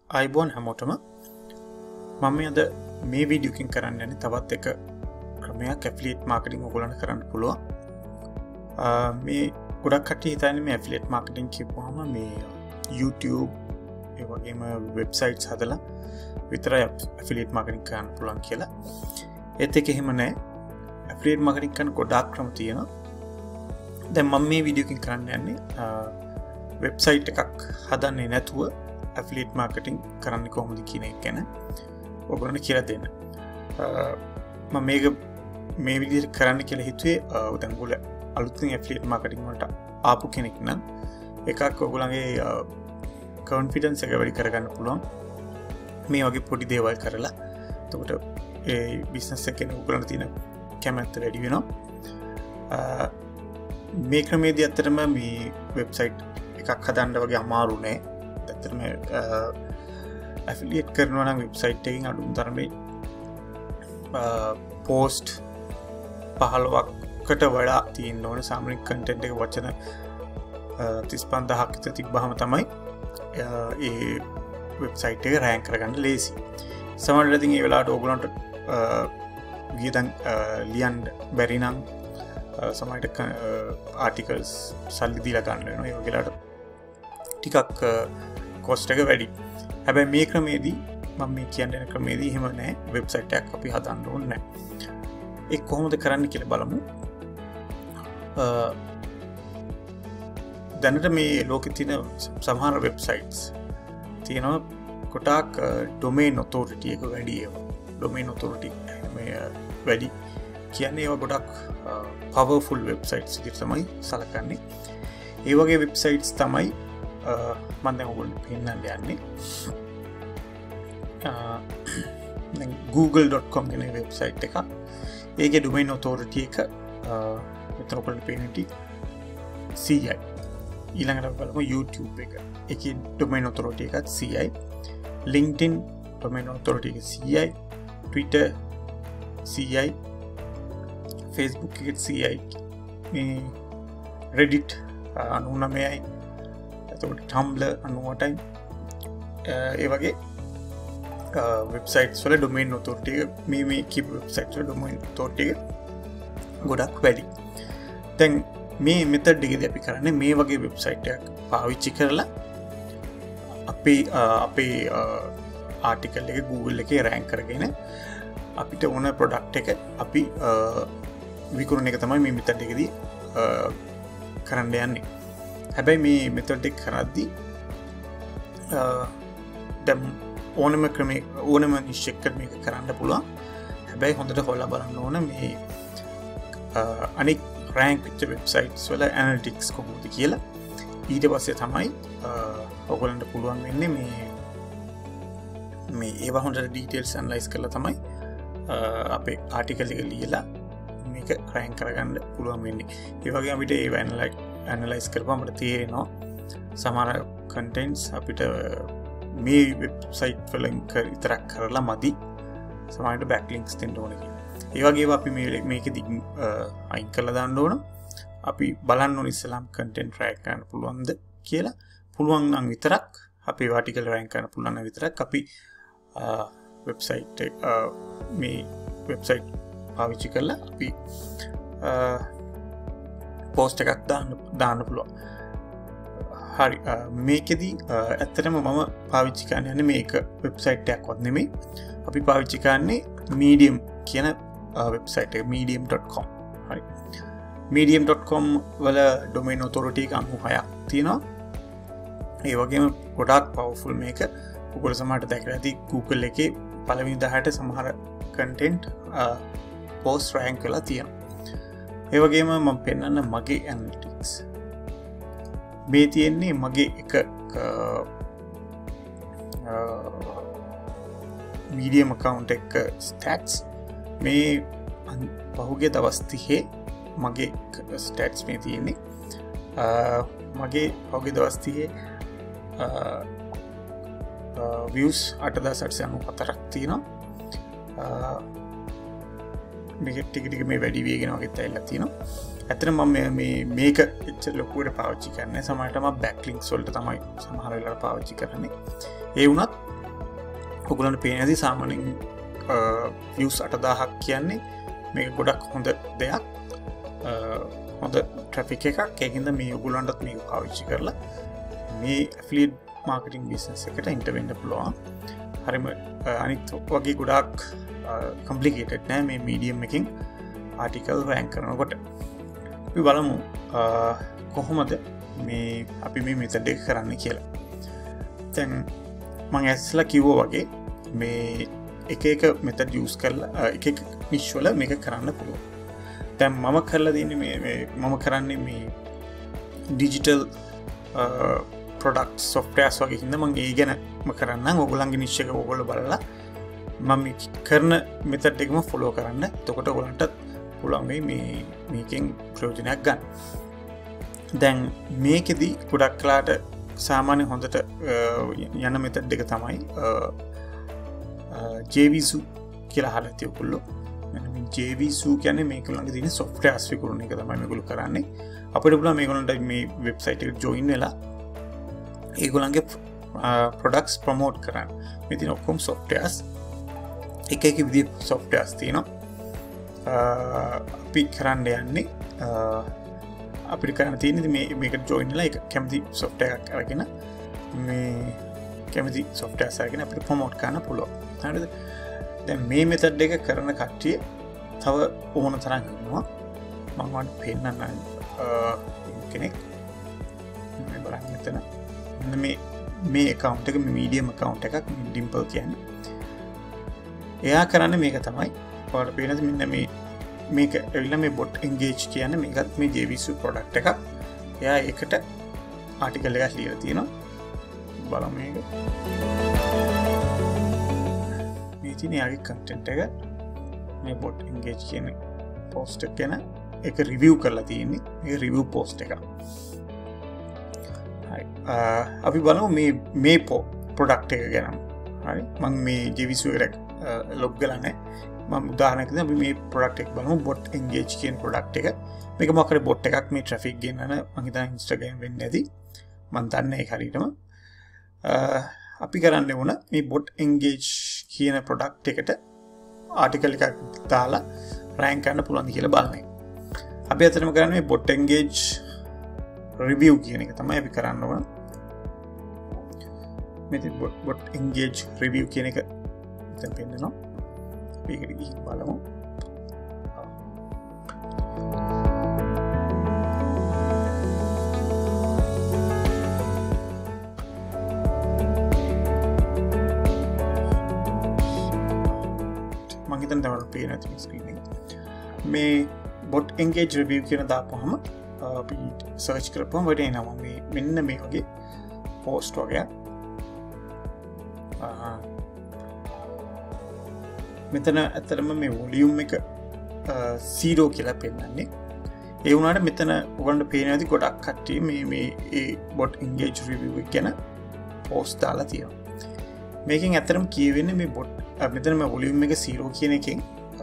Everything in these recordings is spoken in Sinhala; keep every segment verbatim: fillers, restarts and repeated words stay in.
අයිබෝන් හැමෝටම මම අද මේ වීඩියෝ එකකින් කරන්න යන්නේ තවත් එක ක්‍රමයක් ඇෆිලියේට් මාකටිං ඔයගොල්ලන්ට කරන්න පුළුවන්. මේ ගොඩක් කට්ටිය හිතන්නේ මේ ඇෆිලියේට් මාකටිං කියපුවාම මේ YouTube ඒ වගේම වෙබ්සයිට්ස් හදලා විතරයි ඇෆිලියේට් මාකටිං කරන්න පුළුවන් කියලා. ඒත් ඒක එහෙම නැහැ. ඇෆිලියේට් මාකටිං කරන ගොඩාක් ක්‍රම තියෙනවා. දැන් මම මේ වීඩියෝ එකකින් කරන්න යන්නේ වෙබ්සයිට් එකක් හදන්නේ නැතුව affiliate marketing කරන්නේ කොහොමද කියන එක ගැන ඔයගොල්ලන්ට කියලා දෙන්න. මම මේක මේ විදිහට කරන්න කියලා හිතුවේ දැන් ඔයගොල්ලෝ අලුතින් affiliate marketing වලට ආපු කෙනෙක් නම් එකක් ඔයගොල්ලන්ගේ confidence එක වැඩි කරගන්න පුළුවන් මේ වගේ පොඩි දේවල් කරලා. එතකොට ඒ business එකේ ඔයගොල්ලන්ට තියෙන කැමැත්ත වැඩි වෙනවා. මේ ක්‍රමයේදී අත්‍තරම මේ වෙබ්සයිට් එකක් හදන්න වගේ අමාරු නෑ. ඇත්තටම ඇෆිලියේට් කරනවා නම් වෙබ්සයිට් එකකින් අඩුම තරමේ පෝස්ට් පහළොවකට වඩා තියෙන්න ඕනේ. සාමාන්‍ය කන්ටෙන්ට් එක වචන තිස් පන්දාහක් විතර තිබ්බහම තමයි ඒ වෙබ්සයිට් එක රෑන්ක් කරගන්න ලේසි. සමහරවිට ඉතින් ඒ වෙලාවට ඕගොල්ලන්ට වියදම් ලියන්න බැරි නම් සමහරවිට ආටිකල්ස් සල්ලි දීලා ගන්න වෙනවා. ඒ වගේලාට ටිකක් කොස්ට් එක වැඩි. හැබැයි මේ ක්‍රමේදී මම මේ කියන්න යන ක්‍රමේදී එහෙම නැහැ. වෙබ්සයිට් එකක් අපි හදන්න ඕනේ නැහැ. ඒක කොහොමද කරන්න කියලා බලමු. දැනට මේ ලෝකේ තියෙන සමහර වෙබ්සයිට්ස් තියෙනවා කොටාක් ඩොමේන් ඔතොරිටි එක වැඩි ඒවා. ඩොමේන් ඔතොරිටි මේ වැඩි කියන්නේ ඒවා ගොඩක් පවර්ෆුල් වෙබ්සයිට්ස් විදිහට තමයි සලකන්නේ. ඒ වගේ වෙබ්සයිට්ස් තමයි මම දැන් ඔයගොල්ලන්ට පෙන්නන්න යන්නේ. දැන් google dot com කියන වෙබ්සයිට් එක. ඒකේ domain authority එක මෙතන ඔයගොල්ලන්ට පේන්නේ C I. ඊළඟට බලමු YouTube එක. ඒකේ domain authority එකත් C I. LinkedIn domain authority එක C I. Twitter C I. Facebook එකේ C I. මේ Reddit අනූනමයයි. Tumblr අනුවටයි. ඒ වගේ වෙබ්සයිට්ස් වල ඩොමේන් ඔතොරිටි එක මේ මේ කීප වෙබ්සයිට්ස් වල ඩොමේන් ඔතොරිටි එක ගොඩක් වැඩි. දැන් මේ මෙතඩ් එකේදී අපි කරන්නේ මේ වගේ වෙබ්සයිට් එකක් පාවිච්චි කරලා අපේ අපේ ආටිකල් එක Google එකේ රෑන්ක් කරගෙන අපිට ඕන ප්‍රොඩක්ට් එක අපි විකුණන එක තමයි මේ මෙතඩ් එකේදී කරන්න යන්නේ. හැබැයි මේ මෙතඩ් එක කරද්දී දැන් ඕනම ක්‍රමයක ඕනම නිෂ් එකකට මේක කරන්න පුළුවන්. හැබැයි හොඳට හොයලා බලන්න ඕන මේ අනික් රෑන්ක් වෙච්ච වෙබ්සයිට්ස් වල ඇනලිටික්ස් කොහොමද කියලා. ඊට පස්සේ තමයි ඔයගොල්ලන්ට පුළුවන් වෙන්නේ මේ මේ ඒවා හොඳට ඩීටේල්ස් ඇනලයිස් කරලා තමයි අපේ ආටිකල් එක ලියලා මේක රෑන්ක් කරගන්න පුළුවන් වෙන්නේ. ඒ වගේ අපිට ඒව ඇනලයිස් ඇනලයිස් කරපුවම අපිට තේරෙනවා සමහර කන්ටෙන්ට්ස් අපිට මේ වෙබ්සයිට් වලින් විතරක් කරලා මදි. සමහරවිට බෑක්ලින්ක්ස් දෙන්න ඕන කියලා. ඒ වගේ ඒවා අපි මේ මේකෙදි අයින් කරලා දාන්න ඕන. අපි බලන්න ඕන ඉස්සලාම් කන්ටෙන්ට් රෑන්ක් කරන්න පුළුවන්ද කියලා. පුළුවන් නම් විතරක් අපේ ආටිකල් රෑන්ක් කරන්න පුළුවන් නම් විතරක් අපි වෙබ්සයිට් මේ වෙබ්සයිට් පාවිච්චි කරලා අපි පෝස්ට් එකක් දාන්න දාන්න පුළුවන්. හරි මේකෙදී ඇත්තටම මම පාවිච්චි කරන්නේ මේක වෙබ්සයිට් එකක්වත් නෙමෙයි. අපි පාවිච්චි කරන්නේ Medium කියන වෙබ්සයිට් එක medium dot com. හරි. medium dot com වල domain authority එක අනූහයක් තියෙනවා. ඒ වගේම ගොඩාක් powerful මේක. ඔයගොල්ලෝ සමහරට දැකලා ඇති Google එකේ පළවෙනි දහයට සමහර content post rank වෙලා තියෙනවා. ඒ වගේම මම පෙන්නන්න මගේ ඇනලිටික්ස්. මේ තියෙන්නේ මගේ එක මීඩියම් account එක stats. මේ පහුගිය දවස් තිහේ මගේ stats මේ තියෙන්නේ. මගේ පහුගිය දවස් තිහේ views අටදාස් අටසිය අනූහතරක් තියෙනවා. මේක ටික ටික මේ වැඩි වේගෙන වගේ තැයිලා තියෙනවා. ඇත්තටම මම මේ මේක එච්චර ලොකුවට පාවිච්චි කරන්නේ. සමහරට මම බෑක්ලින්ක්ස් වලට තමයි සමහර වෙලාවට පාවිච්චි කරන්නේ. ඒ වුණත් ඔගලන්ට පේන ඇති සාමාන්‍යයෙන් views අටදාහක් කියන්නේ මේක ගොඩක් හොඳ දෙයක් හොඳ ට්‍රැෆික් එකක්. ඒකින්ද මේ ඔගලන්ටත් මේක පාවිච්චි කරලා මේ ඇෆිලියේට් මාර්කටිං බිස්නස් එකට එන්ටර් වෙන්න පුළුවන්. හරිම අනිත් වගේ ගොඩක් කම්ප්ලිකේටඩ් නෑ මේ මීඩියම් එකකින් ආටිකල් රෑන්ක් කරනකොට. අපි බලමු කොහොමද මේ අපි මේ මෙතඩ් එක කරන්න කියලා. දැන් මම ඇස්සලා කිව්වා වගේ මේ එක එක මෙතඩ් යූස් කරලා එක එක නිෂ් වල මේක කරන්න පුළුවන්. දැන් මම කරලා දෙන්නේ මේ මම කරන්නේ මේ ඩිජිටල් ප්‍රොඩක්ට් සොෆ්ට්වෙයාර්ස් වගේ හින්දා මම ඒ ගැනම කරන්නම්. ඔයගොල්ලන්ගේ නිෂ් එක ඔයගොල්ලෝ බලලා මම කරන මෙතඩ් එකම ෆලෝ කරන්න. එතකොට ඔයගොල්ලන්ට පුළුවන් වෙයි මේ මේකෙන් ප්‍රයෝජනයක් ගන්න. දැන් මේකෙදි ගොඩක් කලාට සාමාන්‍ය හොඳට යන මෙතඩ් එක තමයි ජේවිසු කියලා අහලා ඇති ඔයගොල්ලෝ. මෙන්න මේ ජේවිසු කියන්නේ මේගොල්ලන්ගේ තියෙන සොෆ්ට්වෙයාර්ස් විකුණන එක තමයි මේගොල්ලෝ කරන්නේ. අපිට පුළුවන් මේගොල්ලන්ට මේ වෙබ්සයිට් එකට ජොයින් වෙලා ඒගොල්ලන්ගේ ප්‍රොඩක්ට්ස් ප්‍රොමෝට් කරන්න. මේ තියෙන ඔක්කොම සොෆ්ට්වෙයාර්ස් එක එක විදිහේ සොෆ්ට්වෙයාර්ස් තියෙනවා. අපි කරන්න යන්නේ අපිට කරන්න තියෙන්නේ මේ මේකට ජොයින් වෙලා ඒක කැමති සොෆ්ට්වෙයාර් එකක් අරගෙන මේ කැමති සොෆ්ට්වෙයාර්ස් අරගෙන අපිට ප්‍රොමෝට් කරන්න පුළුවන්. හරිද? දැන් මේ මෙතඩ් එක කරන කට්ටිය තව ඕන තරම් ඉන්නවා. මම වට පෙන්නන්න කෙනෙක් මේ බලන්න මෙතන මේ මේ account එක මේ medium account එකක් ඩිම්පල් කියන්නේ. එයා කරන්නේ මේක තමයි. ඔයාලට පේනද මෙන්න මේ මේක ඇවිල්ලා මේ bot engage කියන්නේ මේකත් මේ ජේවිසු product එකක්. එයා ඒකට ආටිකල් එකක් ලියලා තියෙනවා. බලමු මේක. මේ තියෙන යාගේ content එක මේ bot engage කියන post එක ගැන ඒක review කරලා තියෙන්නේ. මේ review post එක. හරි. අපි බලමු මේ මේ product එක ගැන. හරි. මම මේ ජේවිසු එකට log කරලා නැහැ. මම උදාහරණයක් දෙන්න අපි මේ product එක බලමු bot engage කියන product එක. මේක මොකක් හරි bot එකක් මේ traffic ගෙන්නන මම හිතන්නේ Instagram වෙන්නේ නැති. මම දන්නේ ඒක හරියටම. අපි කරන්න ඕන මේ bot engage කියන product එකට article එකක් දාලා rank කරන්න පුළුවන්ද කියලා බලන්න. අපි අතනම කරන්නේ මේ bot engage review කියන එක තමයි අපි කරන්න ඕන. මේ bot engage review කියන එක දැන් පෙන්නනවා. ඒකට ගිහින් බලමු. මම හිතන්නේ තමයි පේන ඇති ස්ක්‍රීන් එක. මේ bot engage review කියන දාපුවම අපි සර්ච් කරපුවම වෙට එනවා මේ මෙන්න මේ වගේ post වගේ. මෙතන ඇතරම මේ වොලියුම් එක සීරෝ කියලා පෙන්නන්නේ. ඒ වුණාට මෙතන ඔයගොල්ලන්ට පේන ඇති ගොඩක් කට්ටිය මේ මේ ඒ bot engage review එක ගැන post දාලා තියෙනවා. මේකෙන් ඇතරම කියවෙන්නේ මේ bot මෙතන මේ වොලියුම් එක සීරෝ කියන එකෙන්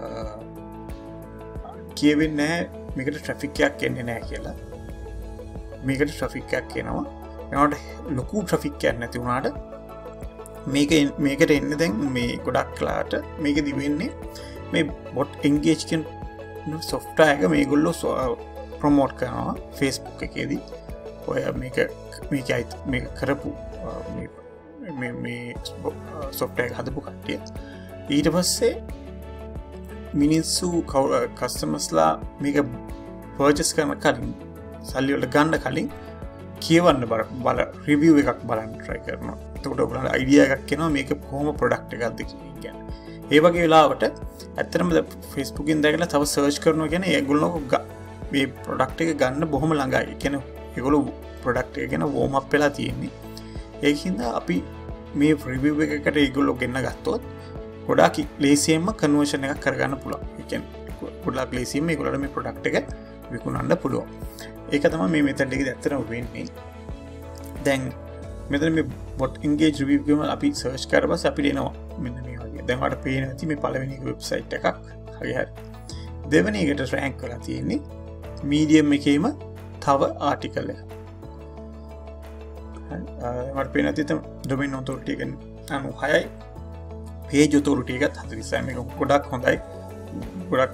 කියවෙන්නේ නැහැ මේකට traffic එකක් එන්නේ නැහැ කියලා. මේකට traffic එකක් එනවා. ඒකට ලොකු traffic එකක් නැති වුණාට මේක මේකට එන්න දැන් මේ ගොඩක් කලාට මේක දිවෙන්නේ මේ bot engage කියන software එක මේගොල්ලෝ ප්‍රොමෝට් කරනවා Facebook එකේදී. ඔය මේක මේක මේක කරපු මේ මේ software එක හදපු කට්ටිය ඊට පස්සේ මිනිස්සු කස්ටමර්ස්ලා මේක පර්චේස් කරන කලින් සල්ලි වල ගන්න කලින් කියවන්න බල රිවිව් එකක් බලන්න try කරනවා. එතකොට ඔයගොල්ලන්ට අයිඩියා එකක් එනවා මේක කොහොම ප්‍රොඩක්ට් එකක්ද කියන්නේ. ඒ වගේ වෙලාවට ඇත්තටම Facebook එකෙන් දැකලා තව සර්ච් කරනවා කියන්නේ ඒගොල්ලෝ මේ ප්‍රොඩක්ට් එක ගන්න බොහොම ළඟයි. ඒ කියන්නේ ඒගොල්ලෝ ප්‍රොඩක්ට් එක ගැන වෝම් අප් වෙලා තියෙන්නේ. ඒකින්ද අපි මේ රිවිව් එකකට ඒගොල්ලෝ ගෙන්න ගත්තොත් ගොඩාක් ලේසියෙන්ම කන්වර්ෂන් එකක් කරගන්න පුළුවන්. ඒ කියන්නේ ගොඩාක් ලේසියෙන් මේගොල්ලන්ට මේ ප්‍රොඩක්ට් එක විකුණන්න පුළුවන්. ඒක තමයි මේ මෙතඩ් එකේ ඇත්තටම වෙන්නේ. දැන් මෙතන මේ bot engage review එකම අපි සර්ච් කරලා පස්සේ අපිට එනවා මෙන්න මේ වගේ. දැන් ඔයාලට පේන ඇති මේ පළවෙනි එක වෙබ්සයිට් එකක්. හරි හරි. දෙවෙනි එකට රෑන්ක් කරලා තියෙන්නේ medium එකේම තව ආටිකල් එකක්. හරි. මට පේන ඇති තම domain authority එක අනූ හයයි. page authority එකත් හතලිස්සයි. මේක ගොඩක් හොඳයි. ගොඩක්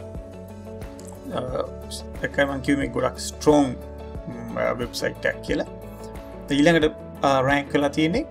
එකයි මම කිව්වේ ගොඩක් strong website එකක් කියලා. ඊළඟට rank කරලා තියෙන්නේ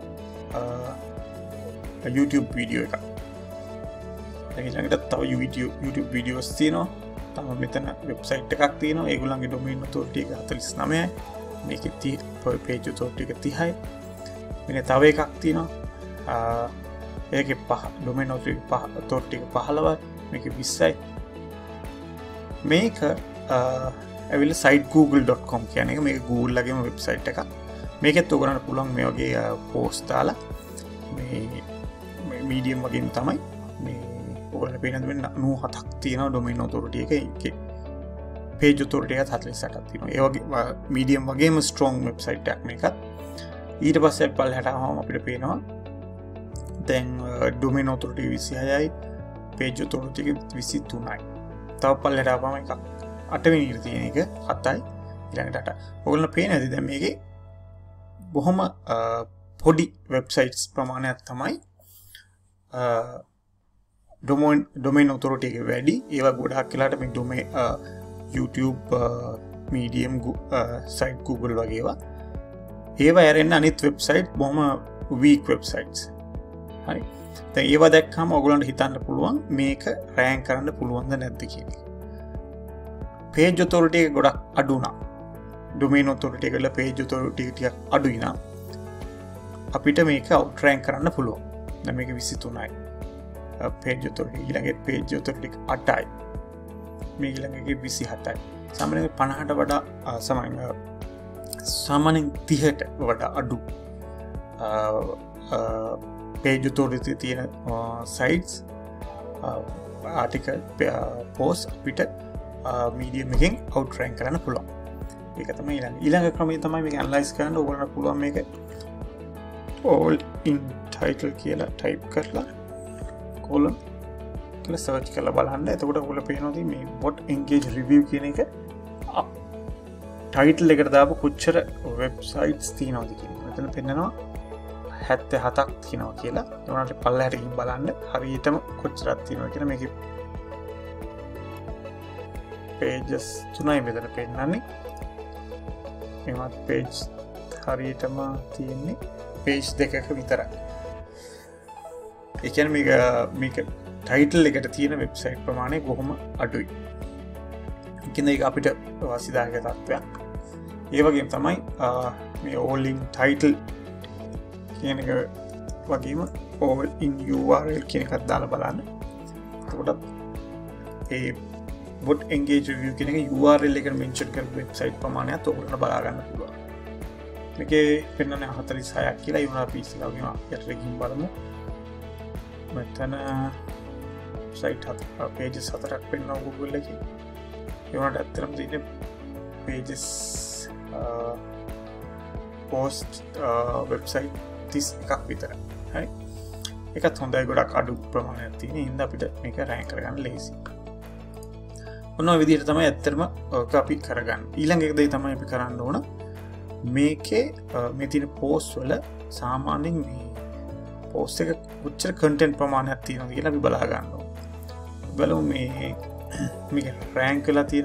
YouTube video එකක්. ඊළඟට තව YouTube YouTube videos තියෙනවා. තව මෙතන website එකක් තියෙනවා. ඒගොල්ලන්ගේ domain authority එක හතලිස් නවයයි. මේකේ තිය page authority එක තිහයි. මෙන්න තව එකක් තියෙනවා. ඒකේ පහ domain authority එක පහළොවයි. මේකේ විස්සයි. මේක ඇවිල්ලා site google dot com කියන්නේ මේක Google ලගේම website එකක්. මේකෙත් ඔයගොල්ලන්ට පුළුවන් මේ වගේ post දාලා මේ medium වගේම තමයි මේ ඔයගොල්ලන්ට පේනද වෙන නවහතක් තියෙනවා domain authority එක. ඒකේ page authority එකත් හතලිස් අටක් තියෙනවා. ඒ වගේ medium වගේම strong website එකක් මේකත්. ඊට පස්සේ පල්ලෙහාට ආවම අපිට පේනවා දැන් domain authority විසිහයයි page authority එක විසිතුනයි. තව පල්ලෙහාට ආවම එකක් අටවෙනි ඉර තියෙන එක හතයි ඊළඟට අට. ඔයගොල්ලන්ට පේන්නේ නැති දැන් මේකේ බොහොම පොඩි වෙබ්සයිට්ස් ප්‍රමාණයක් තමයි domain domain authority එක වැඩි. ඒවා ගොඩක් වෙලාට මේ domain YouTube medium site Google වගේ ඒවා ඒවා ඇරෙන්න අනිත් වෙබ්සයිට් බොහොම weak websites. හරි. දැන් ඒවා දැක්කම ඔයගොල්ලන්ට හිතන්න පුළුවන් මේක rank කරන්න පුළුවන්ද නැද්ද කියන එක. page authority එක ගොඩක් අඩු නම් domain authority එක වල page authority ටිකක් අඩුයි නම් අපිට මේක out rank කරන්න පුළුවන්. දැන් මේක විසිතුනයි. page authority ඊළඟට page authority අටයි. මේ ඊළඟගේ විසිහතයි. සාමාන්‍යයෙන් පනහට වඩා සමාන සාමාන්‍යයෙන් තිහට වඩා අඩු page authority තියෙන sites article post අපිට medium එකෙන් out rank කරන්න පුළුවන්. ඒක තමයි ඊළඟ ඊළඟ ක්‍රමය තමයි මේක analyze කරන්න ඕගොල්ලන්ට පුළුවන් මේක all in title කියලා type කරලා column කියලා search කරලා බලන්න. එතකොට ඔයගොල්ලෝ පේනවා මේ bot engage review කියන එක title එකට දාපු කොච්චර websites තියෙනවද කියන එක. මෙතන පෙන්නනවා හැත්තෑ හතක් තියෙනවා කියලා. ඒ වුණාට පල්ලෙහාට ගිහින් බලන්න හරියටම කොච්චරක් තියෙනවද කියලා. මේකේ pages තුනයි මෙතන පෙන්නන්නේ. මේවත් page හරියටම තියෙන්නේ page දෙකක විතරයි. ඒ කියන්නේ මේක මේක title එකට තියෙන website ප්‍රමාණය කොහොම අඩුයි. ඒකින්ද ඒක අපිට වාසිදායක තත්ත්වයක්. ඒ වගේම තමයි මේ all in title කියන එක වගේම all in U R L කියන එකත් දාලා බලන්න. එතකොට ඒ bot engage review කියන එක U R L එකට mention කරපු website ප්‍රමාණයත් ඔයගොල්ලන්ට බලා ගන්න පුළුවන්. මේකේ පෙන්නන්නේ හතලිස් හයක් කියලා. ඒ වුණා P C ලගේම යටට ගිහින් බලමු. මෙතන site හත pages හතරක් පෙන්නනවා Google එකේ. ඒ වුණාට ඇත්තටම තියෙන්නේ pages post website තිස් එකක් විතරයි. හරි. ඒකත් හොඳයි ගොඩක් අඩු ප්‍රමාණයක් තියෙන හින්දා අපිට මේක rank කරගන්න ලේසියි. ඔන්න ඔය විදිහට තමයි ඇත්තටම ඔක අපි කරගන්න. ඊළඟ එක දෙය තමයි අපි කරන්න ඕන මේකේ මේ තියෙන post වල සාමාන්‍යයෙන් මේ post එක කොච්චර content ප්‍රමාණයක් තියෙනවද කියලා අපි බලා ගන්න ඕන. බලමු මේ මේක rank වෙලා තියෙන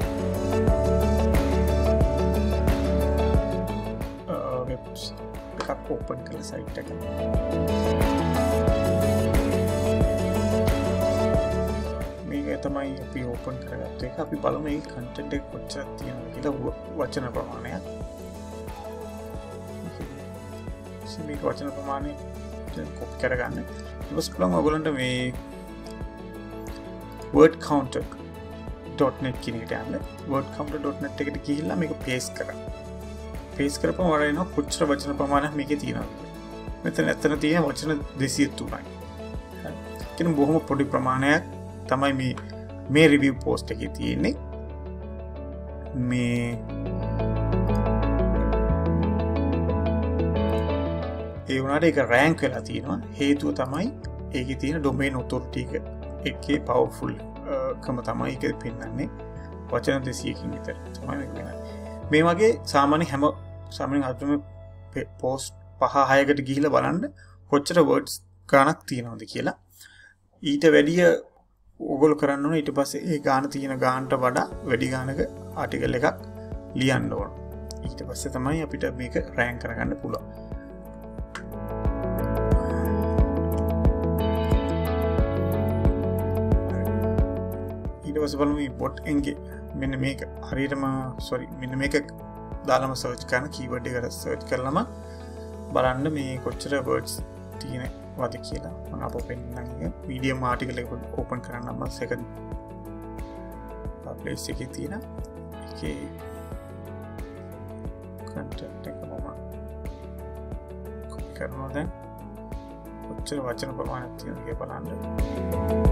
එකක් open කරලා site එක. මේක තමයි අපි open කරගත්ත එක. අපි බලමු මේ content එක කොච්චරක් තියෙනවද කියලා වචන ප්‍රමාණයක්. මේක වචන ප්‍රමාණය copy කරගන්න. ඊට පස්සේ බලමු ඔයගොල්ලන්ට මේ word counter dot net කියන එකට යන්න. word counter dot net එකට ගිහිල්ලා මේක paste කරන්න. paste කරපුවම වල එනවා කොච්චර වචන ප්‍රමාණයක් මේකේ තියෙනවද. මෙතන ඇත්තට තියෙන වචන දෙසිය තුනයි. හරි. කියන බොහොම පොඩි ප්‍රමාණයක් තමයි මේ මේ review post එකේ තියෙන්නේ. මේ ඒ වුණාට ඒක rank වෙලා තියෙනවා. හේතුව තමයි ඒකේ තියෙන domain authority එක එකේ powerful කම තමයි ඒක පෙන්වන්නේ. වචන දෙසියකින් විතර තමයි මේක වෙන්නේ. මේ වගේ සාමාන්‍ය හැම සාමාන්‍යයෙන් අතුම post පහ හයකට ගිහිල්ලා බලන්න කොච්චර words ගණක් තියෙනවද කියලා. ඊට වැඩිය ඕගොල්ලෝ කරන්න ඕනේ ඊට පස්සේ ඒ ගාන තියෙන ගානට වඩා වැඩි ගානක ආටිකල් එකක් ලියන්න ඕන. ඊට පස්සේ තමයි අපිට මේක රෑන්ක් කරගන්න පුළුවන්. ඊට පස්සේ බලමු මේ bot එකේ මෙන්න මේක හරියටම sorry මෙන්න මේක දාලාම සර්ච් කරන කීවර්ඩ් එකට සර්ච් කරලම බලන්න මේ කොච්චර words තියෙනවද කියලා. මම අපෝ පෙන්නන්න medium article එක open කරන්න මම second place එකේ තියෙන ඒකේ content එක මම copy කරනවා දැන් කොච්චර වචන ප්‍රමාණයක් තියෙනවද කියලා බලන්න.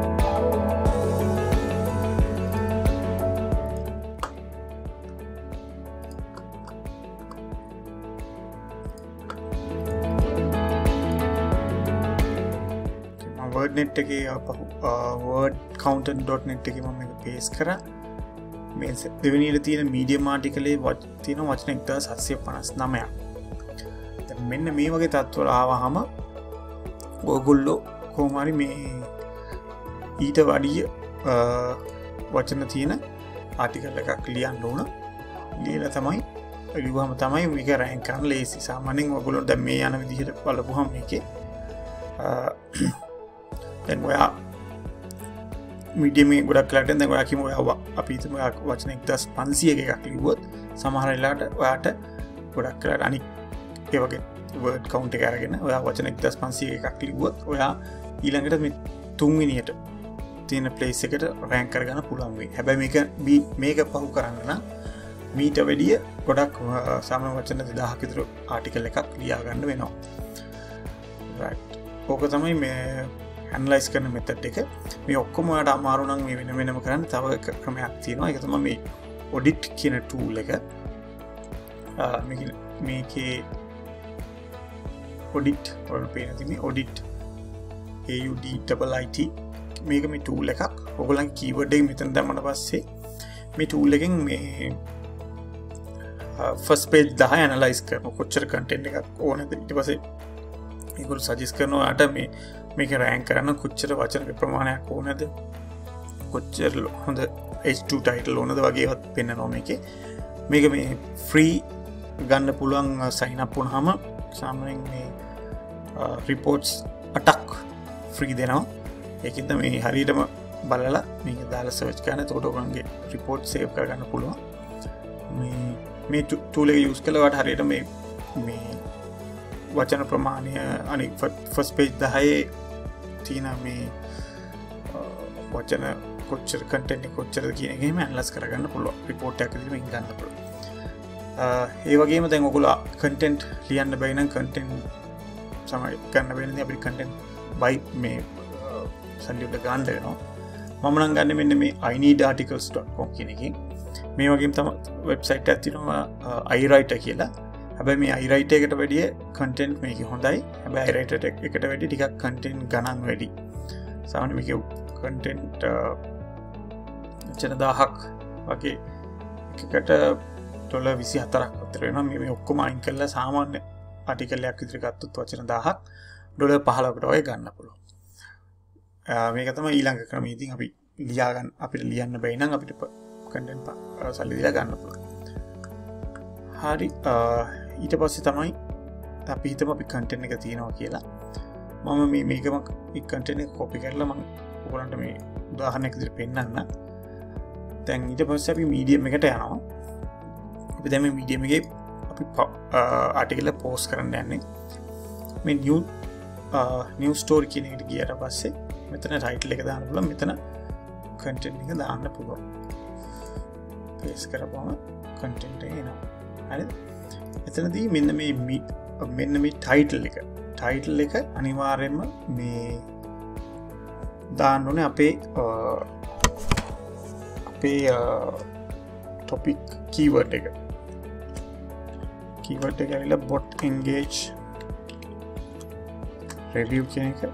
wordnet එකේ word counter dot net එකේ මම මේක paste කරා. මේ දෙවෙනියට තියෙන medium article එකේ තියෙන වචන එක හසාර සත්‍ය පනස් නවයක්. දැන් මෙන්න මේ වගේ තත්ත්වවල ආවහම ඕගොල්ලෝ කොහොම හරි මේ ඊට වැඩිය වචන තියෙන article එකක් ලියන්න ඕන. ලියලා තමයි ලියුවම තමයි මේක rank කරන්න ලේසි. සාමාන්‍යයෙන් ඕගොල්ලෝ දැන් මේ යන විදිහට බලපුවහම මේකේ දැන් ඔයා medium එක ගොඩක් කලට දැන් ඔයා කිව්ව ඔයා අපි හිතමු ඔයා වචන එක හසාර පන්සියක එකක් ලිව්වොත් සමහර වෙලාවට ඔයාට ගොඩක් කලට අනික් ඒ වගේ word count එක අරගෙන ඔයා වචන එක හසාර පන්සියක එකක් ලිව්වොත් ඔයා ඊළඟට මේ තුන්වෙනියට තියෙන place එකට rank කරගන්න පුළුවන් වෙයි. හැබැයි මේක මේක පහු කරන්න නම් මීට වැඩිය ගොඩක් සාමාන්‍ය වචන දෙදාහක විතර article එකක් ලියා ගන්න වෙනවා. right. ඕක තමයි මේ analyze කරන method එක. මේ ඔක්කොම ඔයාලට අමාරු නම් මේ වෙන වෙනම කරන්න තව ක්‍රමයක් තියෙනවා. ඒක තමයි මේ audit කියන tool එක. මේක මේකේ audit වල පේන තියෙන්නේ audit A U D I I T මේක මේ tool එකක්. ඔයගොල්ලන්ගේ keyword එක මෙතන දැම්මම පස්සේ මේ tool එකෙන් මේ first page දහ analyze කරනවා. කොච්චර content එකක් ඕනද ඊට පස්සේ ඒගොල්ලෝ suggest කරනවා යාට මේ මේක රෑන්ක් කරන්න කොච්චර වචන ප්‍රමාණයක් ඕනද කොච්චර හොඳ H two title ඕනද වගේවත් පෙන්නනවා මේකේ. මේක මේ free ගන්න පුළුවන් sign up වුණාම සාමාන්‍යයෙන් මේ reports අටක් free දෙනවා. ඒකින්ද මේ හරියටම බලලා මේක දාලා search කරන එතකොට ඔයගොල්ලන්ගේ report save කරගන්න පුළුවන්. මේ මේ tool එක use කළා වට හරියට මේ මේ වචන ප්‍රමාණය අනික first page දහයේ තියෙන මේ වචන කොච්චර content එක කොච්චරද කියන එක එහෙම analyze කරගන්න පුළුවන්. report එකක් විදිහට මේක ගන්න පුළුවන්. ඒ වගේම දැන් ඔයගොල්ලෝ content ලියන්න බැරි නම් content සමහර ගන්න බැරි නම් අපිට content by මේ සල්ලි වල ගන්න වෙනවා. මම නම් ගන්න මෙන්න මේ I need articles dot com කියන එකෙන්. මේ වගේම තමයි website එකක් තියෙනවා iWriter කියලා. හැබැයි මේ iWriter එකට වැඩිය content මේක හොඳයි. හැබැයි iWriter එකට වැඩිය ටිකක් content ගණන් වැඩි. සාමාන්‍යයෙන් මේකේ content දහයක් වගේ එකකට ඩොලර් විසි හතරක් විතර වෙනවා. මේ මේ ඔක්කොම අයින් කරලා සාමාන්‍ය article එකක් විතර ගත්තොත් වචන දහයක් ඩොලර් පහළොවකට වගේ ගන්න පුළුවන්. මේක තමයි ඊළඟ ක්‍රමය. ඉතින් අපි ලියා ගන්න අපිට ලියන්න බැයි නම් අපිට content සල්ලි දීලා ගන්න පුළුවන්. හරි ඊට පස්සේ තමයි අපි හිතමු අපි content එක තියෙනවා කියලා. මම මේ මේකම මේ content එක copy කරලා මම ඔයගොල්ලන්ට මේ උදාහරණයක් විදිහට පෙන්නන්න. දැන් ඊට පස්සේ අපි medium එකට යනවා. අපි දැන් මේ medium එකේ අපි article එක post කරන්න යන්නේ. මේ new new story කියන එකට ගියට පස්සේ මෙතන title එක දාන්න පුළුවන්. මෙතන content එක දාන්න පුළුවන්. paste කරපුවම content එක එනවා. හරිද? එතනදී මෙන්න මේ මෙන්න මේ title එක title එක අනිවාර්යයෙන්ම මේ දාන්න ඕනේ අපේ අපේ topic keyword එක keyword එක ඇවිල්ලා bot engage review කියන එක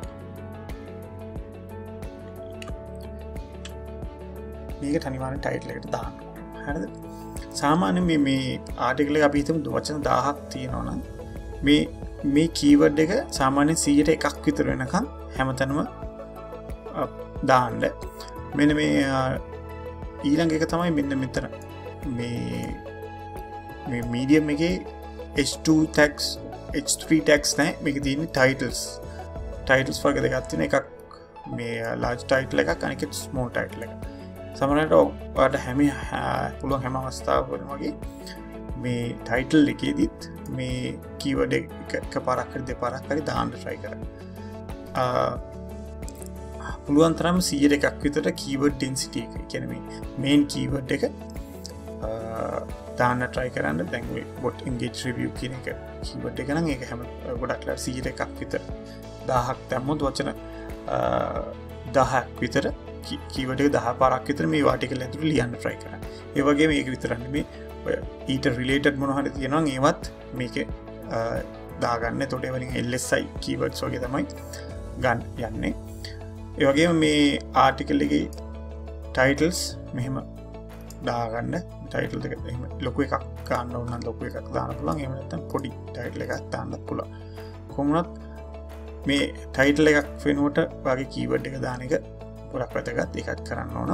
මේකට අනිවාර්යෙන් title එකට දාන්න. හරිද? සාමාන්‍යයෙන් මේ මේ ආටිකල් එක අපි හිතමු වචන දහයක් තියෙනවා නම් මේ මේ කීවර්ඩ් එක සාමාන්‍යයෙන් සීයට එකක් විතර වෙනකන් හැමතැනම දාන්න මෙන්න මේ ඊළඟ එක තමයි මෙන්න මෙතන මේ මේ මීඩියම් එකේ H two tags H three tags නැහැ මේක තියෙන්නේ titles titles වගේ දෙකක් තියෙන එකක් මේ large title එකක් අනික small title එකක් සමහරවිට ඔයාලට හැම පුළුවන් හැම අවස්ථාවකම වගේ මේ title එකේදීත් මේ keyword එක එකපාරක් හරි දෙපාරක් හරි දාන්න try කරන්න. අ පුළුවන් තරම් one hundred එකක් විතර keyword density එක. ඒ කියන්නේ මේ main keyword එක දාන්න try කරන්න. දැන් ඔය bot engage review කියන එක keyword එක නම් ඒක හැම ගොඩක් ලා one hundred එකක් විතර දහයක් දැම්මොත් වචන දහයක් විතර keyword එක දහ පාරක් විතර මේ article ඇතුළේ ලියන්න try කරන්න. ඒ වගේම මේක විතරක් නෙමෙයි ඔය ඊට related මොන හරි තියෙනවා නම් ඒවත් මේකේ දාගන්න. එතකොට ඒ වලින් L S I keywords වගේ තමයි ගන්න යන්නේ. ඒ වගේම මේ article එකේ titles මෙහෙම දාගන්න. title එක එහෙම ලොකු එකක් ගන්න ඕන නම් ලොකු එකක් දාන්න පුළුවන්. එහෙම නැත්නම් පොඩි title එකක් දාන්න පුළුවන්. කොහොමවත් මේ title එකක් වෙනුවට වගේ keyword එක දාන එක ගොඩක් වැදගත්. ඒකත් කරන්න ඕන.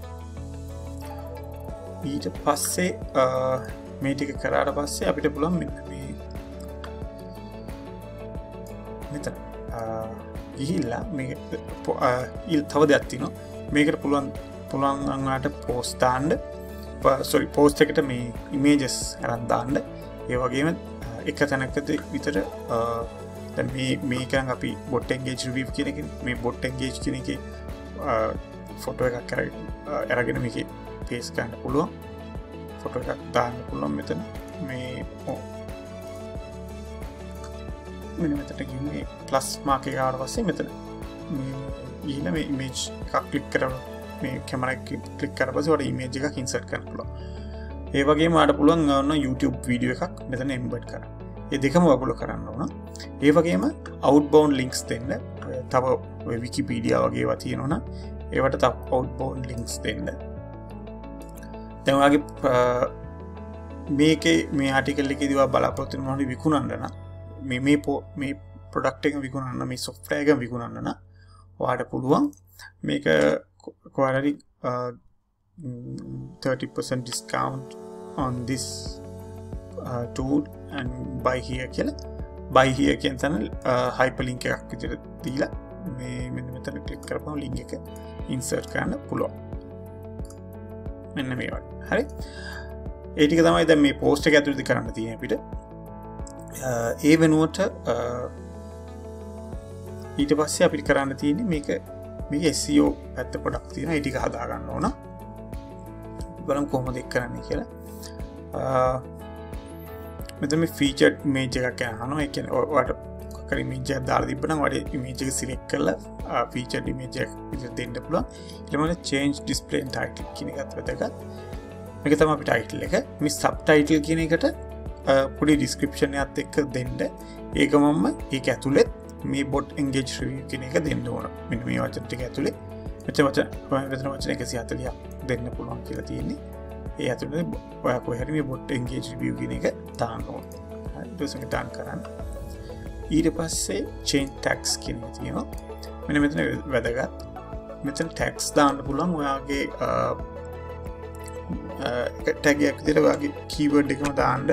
ඊට පස්සේ මේ ටික කරාට පස්සේ අපිට පුළුවන් මෙන්න මේ මෙතන ගිහිල්ලා මේක ඊල් තව දෙයක් තියෙනවා. මේකට පුළුවන් පුළුවන් අංගාට post දාන්න. sorry post එකට මේ images අරන් දාන්න. ඒ වගේම එක තැනකදී විතර දැන් මේ මේකෙන් අපි bot engage review කියන එක මේ bot engage කියන එකේ ෆොටෝ එකක් අරගෙන මේකේ paste කරන්න පුළුවන්. ෆොටෝ එකක් දාන්න පුළුවන් මෙතන මේ මෙන්න මෙතන ගිහින් ප්ලස් මාක් එක ආවට පස්සේ මෙතන මේ ඊළඟ මේ image එකක් ක්ලික් කරලා මේ කැමරා එක ක්ලික් කරලා පස්සේ ඔයාලට image එකක් insert කරන්න පුළුවන්. ඒ වගේම ඔයාලට පුළුවන් ඔන්න YouTube වීඩියෝ එකක් මෙතන embed කරන්න. ඒ දෙකම වගුල කරන්න ඕන. ඒ වගේම outbound links දෙන්න. තව ඔය Wikipedia වගේ ඒවා තියෙනවා නම් ඒවට තව outbound links දෙන්න. දැන් ඔයාගේ මේකේ මේ ආටිකල් එකේදී ඔයා බලාපොරොත්තු වෙන මොනවද විකුණන්න නම් මේ මේ මේ ප්‍රොඩක්ට් එක විකුණන්න මේ software එක විකුණන්න නම් ඔයාට පුළුවන් මේක කොහරි thirty percent discount on this uh, tool and buy here කියලා buy here කියන තැන hyperlink එකක් විදිහට දීලා මේ මෙන්න මෙතන ක්ලික් කරපුවම link එක insert කරන්න පුළුවන්. මෙන්න මේ වගේ. හරි. ඒ ටික තමයි දැන් මේ post එක ඇතුළතදී කරන්න තියෙන්නේ අපිට. ඒ වෙනුවට ඊට පස්සේ අපිට කරන්න තියෙන්නේ මේක මේක S E O පැත්ත පොඩක් තියෙනවා. ඒ ටික හදා ගන්න ඕන. බලමු කොහොමද ඒක කරන්නේ කියලා. මෙතන මේ featured image එකක් ගන්නවා. ඒ කියන්නේ ඔයාලට කර image එකක් දාලා තිබ්බනම් ඔයාලට image එක select කරලා featured image එකක් විදිහට දෙන්න පුළුවන්. ඊළඟට change display and title කියන එකත් වැදගත්. මේක තමයි අපි title එක. මේ subtitle කියන එකට පොඩි description එකත් එක්ක දෙන්න. ඒකමම ඒක ඇතුළේ මේ bot engage review කියන එක දෙන්න ඕන. මෙන්න මේ වචන ටික ඇතුළේ මෙතන වචන මෙතන වචන එකසිය හතලියක් දෙන්න පුළුවන් කියලා තියෙන්නේ. ඒ ඇතුළේ ඔයා කොහේ හරි මේ bot engage review කියන එක දාන්න ඕන. හරි ඊට පස්සේ දාන්න කරන්න. ඊට පස්සේ change tags කියන එක තියෙනවා. මෙන්න මෙතන වැදගත්. මෙතන tags දාන්න පුළුවන් ඔයාගේ tag එකක් විදිහට ඔයාගේ keyword එකම දාන්න.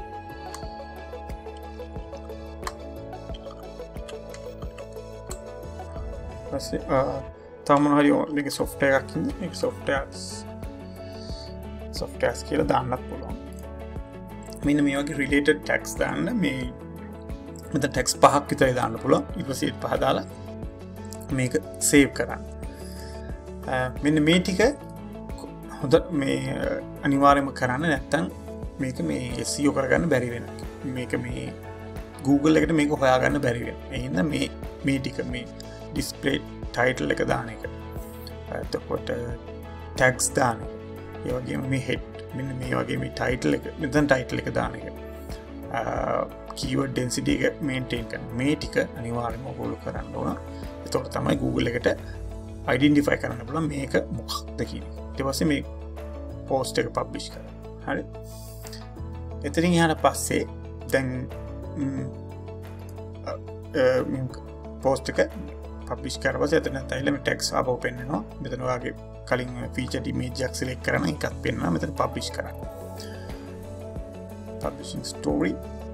පස්සේ තව මොන හරි මේක software එකක් ඉන්නේ. මේක softwares softwares කියලා දාන්නත් පුළුවන්. මෙන්න මේ වගේ related tags දාන්න. මේ මෙතන tags පහක් විතර දාන්න පුළුවන්. ඊට පස්සේ පහ දාලා මේක save කරන්න. මෙන්න මේ ටික හොඳ මේ අනිවාර්යයෙන්ම කරන්න නැත්නම් මේක මේ S E O කරගන්න බැරි වෙනවා. මේක මේ Google එකට මේක හොයාගන්න බැරි වෙනවා. ඒ හින්දා මේ මේ ටික මේ display title එක දාන එක. එතකොට tags දාන එක. ඒ වගේම මේ head මෙන්න මේ වගේ මේ title එක මෙතන title එක දාන එක. keyword density එක maintain කරන මේ ටික අනිවාර්යයෙන්ම ඔයගොල්ලෝ කරන්න ඕන. එතකොට තමයි Google එකට identify කරන්න පුළුවන් මේක මොකක්ද කියන එක. ඊට පස්සේ මේ post එක publish කරන්න. හරි. එතනින් එහාට පස්සේ දැන් post එක පබ්ලිෂ් කරලා පස්සේ එතන තැයිලා මේ ටැග්ස් ආපහු පෙන්නනවා. මෙතන ඔයාගේ කලින් ෆීචර්ඩ් ඉමේජ් එකක් සිලෙක්ට් කරන එකත් පෙන්නනවා. මෙතන පබ්ලිෂ් කරන්න. publishing story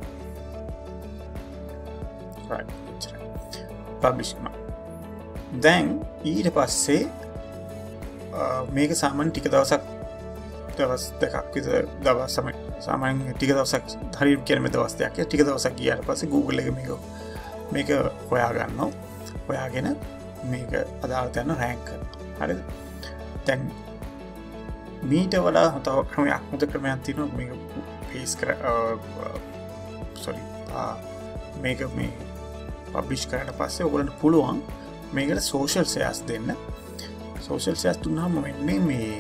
right publish කරනවා. දැන් ඊට පස්සේ මේක සාමාන්‍ය ටික දවසක් දවස් දෙකක් විතර දවස් සමය සාමාන්‍ය ටික දවසක් හරියට කියන්නේ මේ දවස් දෙකක් ටික දවසක් ගියාට පස්සේ Google එක මේක මේක හොයා ගන්නවා. හොයාගෙන මේක අදාළ තැන රෑන්ක් කරනවා. හරිද? දැන් මීට වඩා හොඳ ක්‍රමයක් හොඳ ක්‍රමයක් තියෙනවා මේක පේස් කර සෝරි මේක මේ පබ්ලිෂ් කරලා පස්සේ ඔයගොල්ලන්ට පුළුවන් මේකට social shares දෙන්න. social shares දුන්නාම වෙන්නේ මේ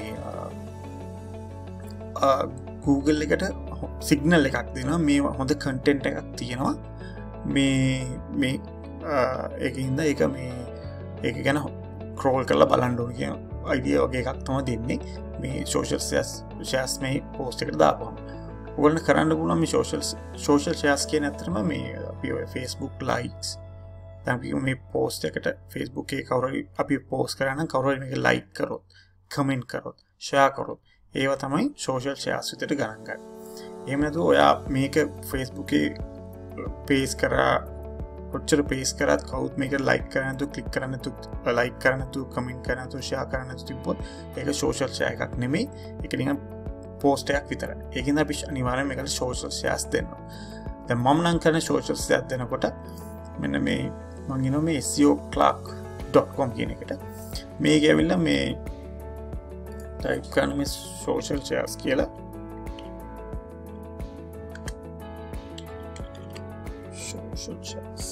Google එකට සිග්නල් එකක් දෙනවා මේ හොඳ කන්ටෙන්ට් එකක් තියෙනවා මේ මේ ඒකින්ද ඒක මේ ඒක ගැන ක්‍රෝල් කරලා බලන්න ඕන කියන අයිඩියා වගේ එකක් තමයි දෙන්නේ මේ social shares shares මේ post එකට දාපුවම. ඔයගොල්ලන්ට කරන්න පුළුවන් මේ social social shares කියන අතරම මේ අපි ඔය Facebook likes දැන් අපි මේ post එකට Facebook එකේ කවුරු අපි post කරා නම් කවුරු හරි මේක like කරොත් comment කරොත් share කරොත් ඒවා තමයි social shares විදිහට ගණන් ගන්න. එහෙම නැතුව ඔයා මේක Facebook එකේ paste කරා කොච්චර paste කරාත් කවුරුත් මේක like කරන්නේ නැතුව click කරන්නේ නැතුව like කරන්නේ නැතුව comment කරන්නේ නැතුව share කරන්නේ නැතුව තිබ්බොත් ඒක social share එකක් නෙමෙයි. ඒක නිකන් post එකක් විතරයි. ඒකින්ද අපි අනිවාර්යයෙන් මේකට social shares දෙන්න. දැන් මම නම් කරන social shares දෙනකොට මෙන්න මේ මම කියනවා මේ S E O clark dot com කියන එකට මේක ඇවිල්ලා මේ type කරන මේ social shares කියලා social shares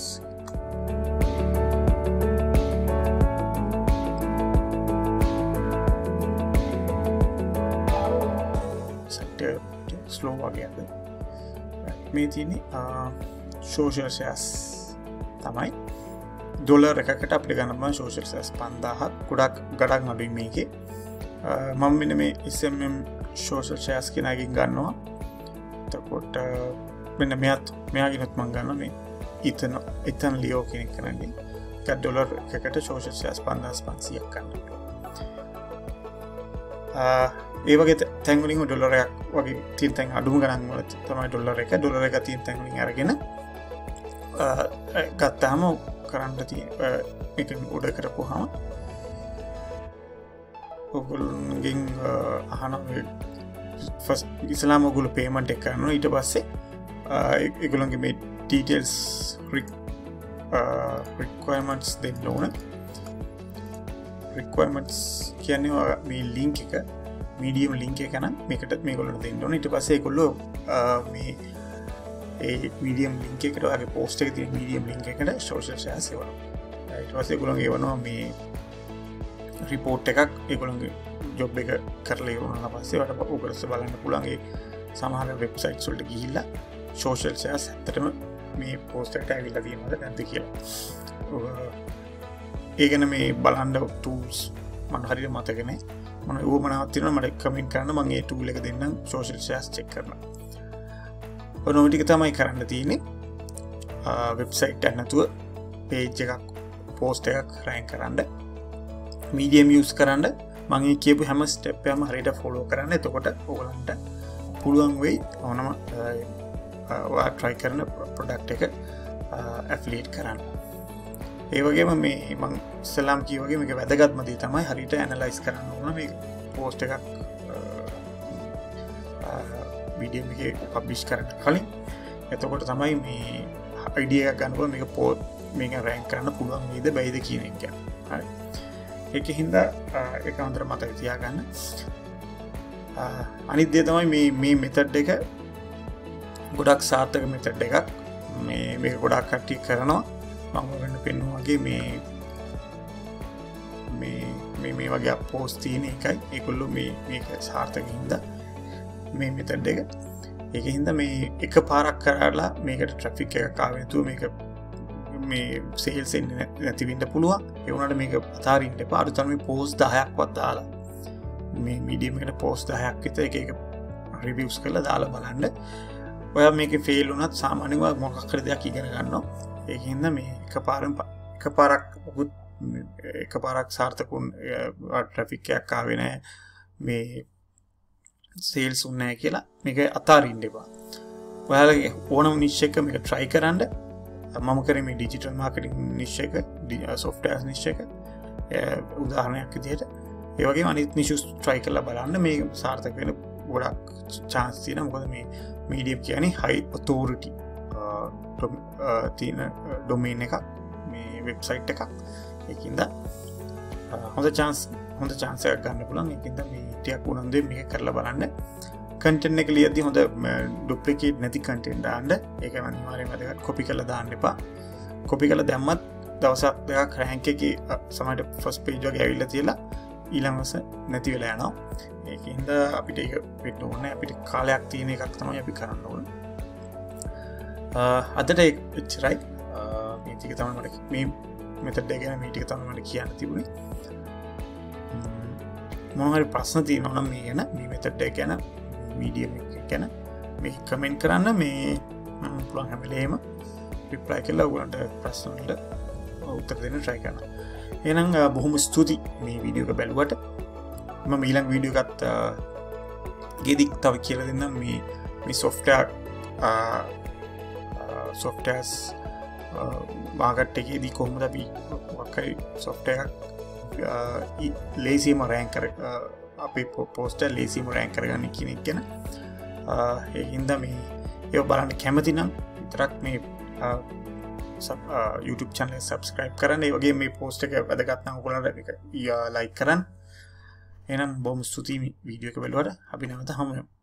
slow වගේ අද මේ තියෙන්නේ social shares තමයි ඩොලර් එකකට අපිට ගන්න පුළුවන් social shares පන්දාහක් ගොඩක් ගඩක් අඩුයි මේකේ මම මෙන්න මේ S M M social shares කියන එකකින් ගන්නවා එතකොට මෙන්න මෙයාත් මෙයාගෙනුත් මම ගන්නවා මේ ඉතන ඉතන ලියෝ කියන එක කරන්නේ එක ඩොලර් එකකට social shares පන්දාස් පන්සීයක් ගන්නවා ඒ වගේ තැන් වලින් ඩොලර් එකක් වගේ තියෙන තැන් අඩුම ගණන් වල තමයි ඩොලර් එක ඩොලර් එක තියෙන තැන් වලින් අරගෙන ගත්තාම කරන්න තියෙන මේක උඩ කරපුවාම ඔයගොල්ලන්ගෙන් අහන ෆස්ට් ඉස්ලාම ඔයගොල්ලෝ පේමන්ට් එක කරනවා ඊට පස්සේ ඒගොල්ලන්ගේ මේ ඩීටේල්ස් රික්වයර්මන්ට්ස් දෙන්න ඕන රික්වයර්මන්ට්ස් කියන්නේ මේ ලින්ක් එක මීඩියම් ලින්ක් එක නම් මේකට මේගොල්ලන්ට දෙන්න ඕන ඊට පස්සේ ඒගොල්ලෝ මේ ඒ මීඩියම් ලින්ක් එකට ඔයාගේ පෝස්ට් එකේ තියෙන මීඩියම් ලින්ක් එකට social shares එවනවා ඊට පස්සේ ඒගොල්ලෝ එවනවා මේ report එකක් ඒගොල්ලන්ගේ job එක කරලා ඉවරනලා පස්සේ ඔයාලට ඔයගොල්ලෝ බලන්න පුළුවන් ඒ සමහර websites වලට ගිහිල්ලා social shares ඇත්තටම මේ post එකට ඇවිල්ලා තියෙනවද නැද්ද කියලා ඒ ගැන මේ බලන්න tools මම හරියට මතක නැහැ මම ඕමනාවක් තියෙනවා මට කමෙන්ට් කරන්න මම ඒ tool එක දෙන්නම් social shares check කරලා ඔනෝ ටික තමයි කරන්න තියෙන්නේ වෙබ්සයිට් එක නැතුව page එකක් post එකක් rank කරන්න medium use කරන්න මම මේ කියපු හැම step එකම හරියට follow කරන්න එතකොට ඔයගලන්ට පුළුවන් වෙයි ඕනම ඔයා try කරන product එක affiliate කරන්න ඒ වගේම මේ මම ඉස්සලාම් කිව්වා වගේ මේක වැදගත්ම දේ තමයි හරියට analyze කරන්න ඕන මේ post එකක් වීඩියෝ එකේ පබ්ලිෂ් කරන්න කලින් එතකොට තමයි මේ අයිඩියා එකක් ගන්නකොට මේක පොත් මේක රෑන්ක් කරන්න පුළුවන් වේද බැයිද කියන එක කියන්නේ. හරි. ඒකින්ද ඒක අන්තර මතක තියාගන්න. අනිත් දේ තමයි මේ මේ මෙතඩ් එක ගොඩක් සාර්ථක මෙතඩ් එකක්. මේ මේක ගොඩක් කට්ටිය කරනවා. මම ඔයගොල්ලන්ට පෙන්වුවා වගේ මේ මේ මේ මේ වගේ පෝස්ට් තියෙන එකයි ඒගොල්ලෝ මේ මේක සාර්ථකින්ද මේ මෙතඩ් එක ඒක හින්දා මේ එක පාරක් කරලා මේකට ට්‍රැෆික් එකක් ආවෙ නැතුව මේක මේ සේල්ස් එන්නේ නැති වෙන්න පුළුවන් ඒ වුණාට මේක අතාරින්න එපා අර තමයි පෝස්ට් දහයක්වත් දාලා මේ මීඩියම් එකට පෝස්ට් දහයක් විතර එක එක රිවිව්ස් කරලා දාලා බලන්න ඔයා මේකේ ෆේල් වුණත් සාමාන්‍යයෙන් මොකක් හරි දෙයක් ඉගෙන ගන්නවා ඒක හින්දා මේ එක පාරෙන් එක පාරක් එක පාරක් සාර්ථකුන් ට්‍රැෆික් එකක් ආවේ නැහැ මේ සේල්ස් උන්නේ නැහැ කියලා මේක අතාරින්න එපා. ඔයාලගේ ඕනම නිෂ් එක මේක try කරන්න. මම කරේ මේ ඩිජිටල් මාකටිං නිෂ් එක software නිෂ් එක උදාහරණයක් විදිහට ඒ වගේම අනිත් නිෂස් try කරලා බලන්න මේ සාර්ථක වෙන ගොඩක් chance තියෙනවා. මොකද මේ medium කියන්නේ high authority තියෙන domain එකක් මේ website එකක්. ඒකින්ද හොඳ chance හොඳ chance එකක් ගන්න පුළුවන්. ඒකින්ද මේ ටිකක් උනන්දුවෙන් මේක කරලා බලන්න. content එක ලියද්දී හොඳ duplicate නැති content දාන්න. ඒක අනිවාර්යයෙන්ම වැදගත්. copy කරලා දාන්න එපා. copy කරලා දැම්මත් දවසක් දෙකක් rank එකේ සමහරට first page වගේ ඇවිල්ලා තියලා ඊළඟට නැති වෙලා යනවා. ඒකින්ද අපිට ඒක වෙන්න ඕනේ. අපිට කාලයක් තියෙන එකක් තමයි අපි කරන්න ඕනේ. අදට එච්චරයි. මේ ටික තමයි මට මේ මෙතඩ් එක ගැන මේ ටික තමයි මට කියන්න තිබුණේ. මොනවා හරි ප්‍රශ්න තියෙනවා නම් මේ ගැන මේ මෙතඩ් එක ගැන මීඩියම් එක ගැන මේ කමෙන්ට් කරන්න. මේ මම පුළුවන් හැම වෙලේම රිප්ලයි කරලා ඔයගොල්ලන්ට ප්‍රශ්න වලට උත්තර දෙන්න try කරනවා. එහෙනම් බොහොම ස්තුතියි මේ වීඩියෝ එක බැලුවට. මම ඊළඟ වීඩියෝ එකත් ගෙදික් තව කියලා දෙන්නම් මේ මේ software softwares මාකට් එකේදී කොහොමද අපි මොකක් හරි software එකක් ලේසියෙන්ම rank කර අපේ poster ලේසියෙන්ම rank කරගන්න කියන එක ගැන ඒ හින්දා මේ ඒක බලන්න කැමති නම් විතරක් මේ YouTube channel එක subscribe කරන්න. ඒ වගේම මේ post එක වැදගත් නම් ඔයගොල්ලන්ට මේක like කරන්න. එහෙනම් බොහොම ස්තුතියි වීඩියෝ එක බලුවට. අපි නැවත හමු වෙමු.